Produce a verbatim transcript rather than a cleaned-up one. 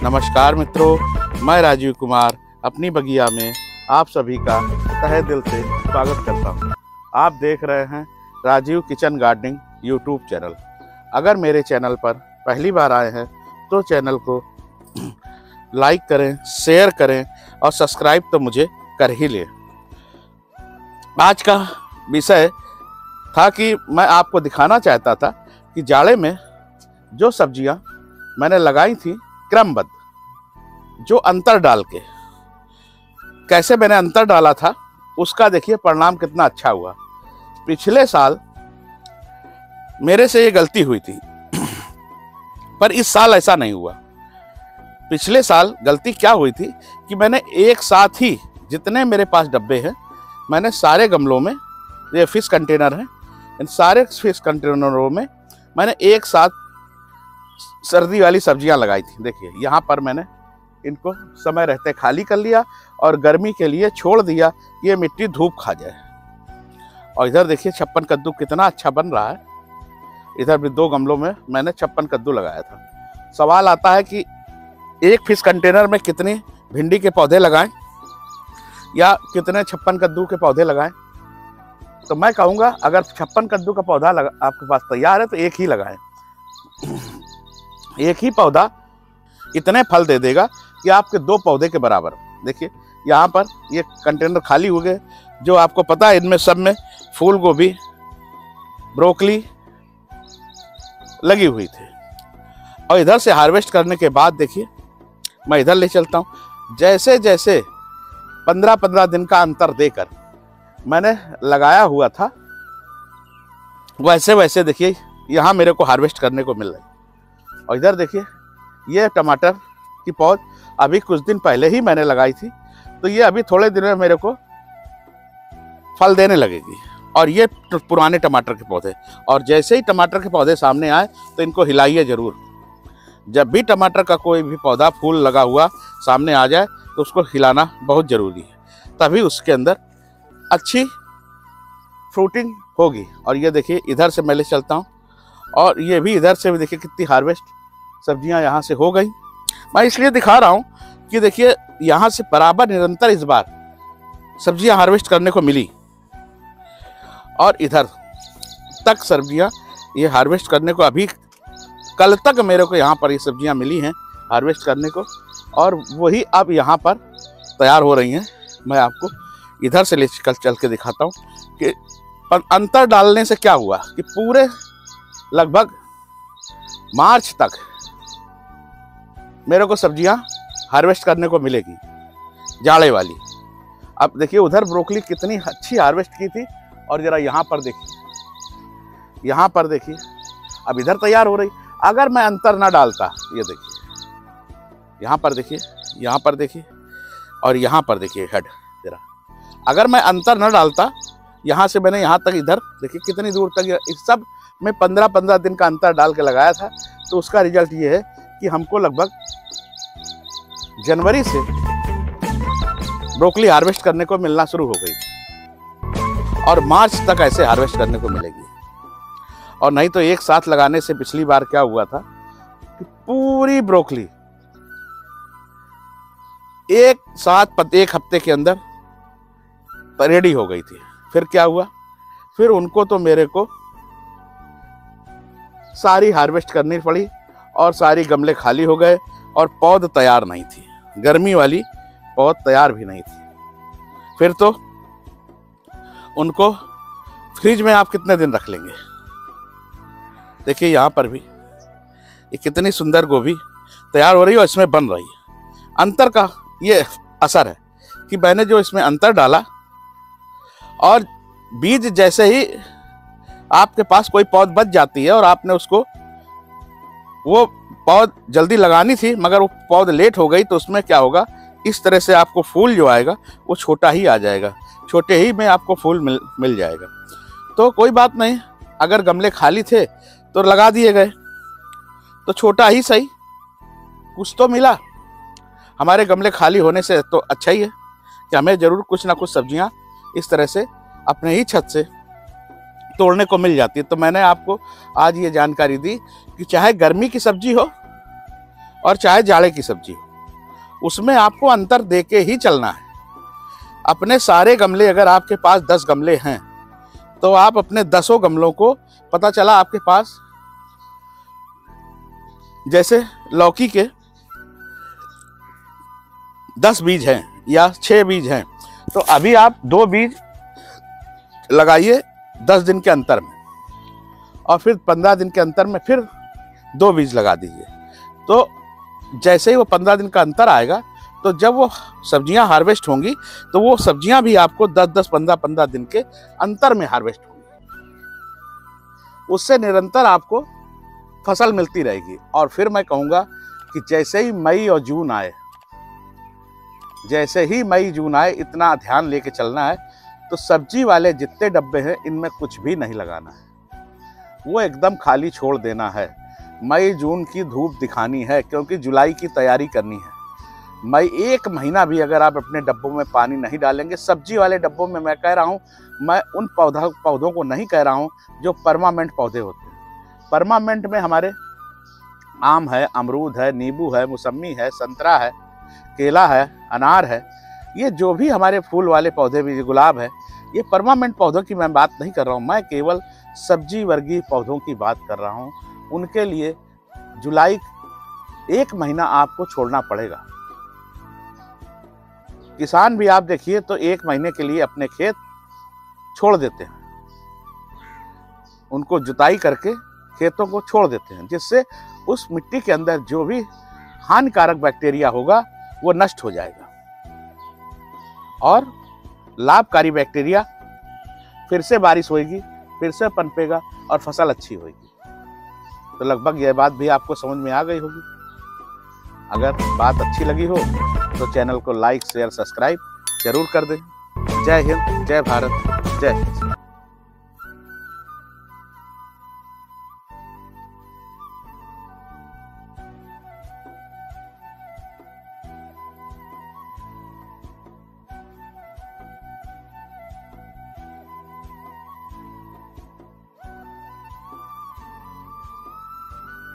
नमस्कार मित्रों, मैं राजीव कुमार अपनी बगिया में आप सभी का तहे दिल से स्वागत करता हूं। आप देख रहे हैं Rajeev kitchen gardening YouTube channel. अगर मेरे चैनल पर पहली बार आए हैं तो चैनल को लाइक करें, शेयर करें और सब्सक्राइब तो मुझे कर ही लें। आज का विषय था कि मैं आपको दिखाना चाहता था कि जाड़े में जो सब्जियां मैंने लगाई थी क्रमबद्ध, जो अंतर डाल के, कैसे मैंने अंतर डाला था उसका देखिए परिणाम कितना अच्छा हुआ। पिछले साल मेरे से ये गलती हुई थी पर इस साल ऐसा नहीं हुआ। पिछले साल गलती क्या हुई थी कि मैंने एक साथ ही जितने मेरे पास डब्बे हैं मैंने सारे गमलों में, ये फिश कंटेनर हैं, इन सारे फिश कंटेनरों में मैंने एक साथ सर्दी वाली सब्जियां लगाई थी। देखिए यहाँ पर मैंने इनको समय रहते खाली कर लिया और गर्मी के लिए छोड़ दिया, ये मिट्टी धूप खा जाए। और इधर देखिए छप्पन कद्दू कितना अच्छा बन रहा है। इधर भी दो गमलों में मैंने छप्पन कद्दू लगाया था। सवाल आता है कि एक फिश कंटेनर में कितनी भिंडी के पौधे लगाएं या कितने छप्पन कद्दू के पौधे लगाएं। तो मैं कहूँगा अगर छप्पन कद्दू का पौधा लगा, आपके पास तैयार है तो एक ही लगाएं। एक ही पौधा इतने फल दे देगा कि आपके दो पौधे के बराबर। देखिए यहाँ पर ये कंटेनर खाली हो गए, जो आपको पता है इनमें सब में फूल गोभी, ब्रोकली लगी हुई थी। और इधर से हार्वेस्ट करने के बाद देखिए मैं इधर ले चलता हूँ। जैसे जैसे पंद्रह पंद्रह दिन का अंतर देकर मैंने लगाया हुआ था, वैसे वैसे देखिए यहाँ मेरे को हार्वेस्ट करने को मिल रही। और इधर देखिए ये टमाटर की पौध अभी कुछ दिन पहले ही मैंने लगाई थी, तो ये अभी थोड़े दिन में मेरे को फल देने लगेगी। और ये पुराने टमाटर के पौधे, और जैसे ही टमाटर के पौधे सामने आए तो इनको हिलाइए ज़रूर। जब भी टमाटर का कोई भी पौधा फूल लगा हुआ सामने आ जाए तो उसको हिलाना बहुत ज़रूरी है, तभी उसके अंदर अच्छी फ्रूटिंग होगी। और ये देखिए इधर से मैं ले चलता हूँ, और ये भी इधर से भी देखिए कितनी हार्वेस्ट सब्जियां यहाँ से हो गई। मैं इसलिए दिखा रहा हूँ कि देखिए यहाँ से बराबर निरंतर इस बार सब्जियां हार्वेस्ट करने को मिली। और इधर तक सब्जियां ये हार्वेस्ट करने को, अभी कल तक मेरे को यहाँ पर ये सब्जियां मिली हैं हार्वेस्ट करने को, और वही अब यहाँ पर तैयार हो रही हैं। मैं आपको इधर से ले चल चल के दिखाता हूँ कि अंतर डालने से क्या हुआ कि पूरे लगभग मार्च तक मेरे को सब्जियां हार्वेस्ट करने को मिलेगी जाड़े वाली। अब देखिए उधर ब्रोकली कितनी अच्छी हार्वेस्ट की थी, और जरा यहाँ पर देखिए, यहाँ पर देखिए अब इधर तैयार हो रही। अगर मैं अंतर ना डालता, ये देखिए यहाँ पर देखिए, यहाँ पर देखिए और यहाँ पर देखिए हेड जरा, अगर मैं अंतर ना डालता, यहाँ से मैंने यहाँ तक, इधर देखिए कितनी दूर तक, इस सब में पंद्रह पंद्रह दिन का अंतर डाल के लगाया था, तो उसका रिजल्ट ये है कि हमको लगभग जनवरी से ब्रोकली हार्वेस्ट करने को मिलना शुरू हो गई, और मार्च तक ऐसे हार्वेस्ट करने को मिलेगी। और नहीं तो एक साथ लगाने से पिछली बार क्या हुआ था कि पूरी ब्रोकली एक साथ एक हफ्ते के अंदर रेडी हो गई थी। फिर क्या हुआ, फिर उनको तो मेरे को सारी हार्वेस्ट करनी पड़ी, और सारी गमले खाली हो गए, और पौध तैयार नहीं थी, गर्मी वाली पौध तैयार भी नहीं थी। फिर तो उनको फ्रिज में आप कितने दिन रख लेंगे। देखिए यहाँ पर भी ये कितनी सुंदर गोभी तैयार हो रही है और इसमें बन रही है। अंतर का ये असर है कि मैंने जो इसमें अंतर डाला, और बीज जैसे ही आपके पास कोई पौध बच जाती है और आपने उसको, वो पौध जल्दी लगानी थी मगर वो पौध लेट हो गई, तो उसमें क्या होगा, इस तरह से आपको फूल जो आएगा वो छोटा ही आ जाएगा, छोटे ही में आपको फूल मिल मिल जाएगा। तो कोई बात नहीं, अगर गमले खाली थे तो लगा दिए गए, तो छोटा ही सही कुछ तो मिला। हमारे गमले खाली होने से तो अच्छा ही है कि हमें ज़रूर कुछ ना कुछ सब्जियां इस तरह से अपने ही छत से तोड़ने को मिल जाती है। तो मैंने आपको आज ये जानकारी दी कि चाहे गर्मी की सब्जी हो और चाहे जाड़े की सब्जी हो, उसमें आपको अंतर दे के ही चलना है। अपने सारे गमले, अगर आपके पास दस गमले हैं तो आप अपने दसों गमलों को, पता चला आपके पास जैसे लौकी के दस बीज हैं या छह बीज हैं, तो अभी आप दो बीज लगाइए दस दिन के अंतर में, और फिर पंद्रह दिन के अंतर में फिर दो बीज लगा दीजिए। तो जैसे ही वो पंद्रह दिन का अंतर आएगा, तो जब वो सब्जियां हार्वेस्ट होंगी तो वो सब्जियां भी आपको दस दस पंद्रह पंद्रह दिन के अंतर में हार्वेस्ट होंगी। उससे निरंतर आपको फसल मिलती रहेगी। और फिर मैं कहूँगा कि जैसे ही मई और जून आए, जैसे ही मई जून आए, इतना ध्यान लेके चलना है। तो सब्जी वाले जितने डब्बे हैं इनमें कुछ भी नहीं लगाना है, वो एकदम खाली छोड़ देना है। मई जून की धूप दिखानी है, क्योंकि जुलाई की तैयारी करनी है। मई एक महीना भी अगर आप अपने डब्बों में पानी नहीं डालेंगे, सब्जी वाले डब्बों में, मैं कह रहा हूँ, मैं उन पौधा पौधों को नहीं कह रहा हूँ जो परमानेंट पौधे होते हैं। परमानेंट में हमारे आम है, अमरूद है, नींबू है, मौसमी है, संतरा है, केला है, अनार है, ये जो भी हमारे फूल वाले पौधे भी, गुलाब है, ये परमानेंट पौधों की मैं बात नहीं कर रहा हूँ। मैं केवल सब्जी वर्गीय पौधों की बात कर रहा हूँ। उनके लिए जुलाई एक महीना आपको छोड़ना पड़ेगा। किसान भी आप देखिए तो एक महीने के लिए अपने खेत छोड़ देते हैं, उनको जुताई करके खेतों को छोड़ देते हैं, जिससे उस मिट्टी के अंदर जो भी हानिकारक बैक्टीरिया होगा वो नष्ट हो जाएगा और लाभकारी बैक्टीरिया, फिर से बारिश होगी, फिर से पनपेगा और फसल अच्छी होगी। तो लगभग यह बात भी आपको समझ में आ गई होगी। अगर बात अच्छी लगी हो तो चैनल को लाइक शेयर सब्सक्राइब जरूर कर दें। जय हिंद, जय भारत, जय हिंद।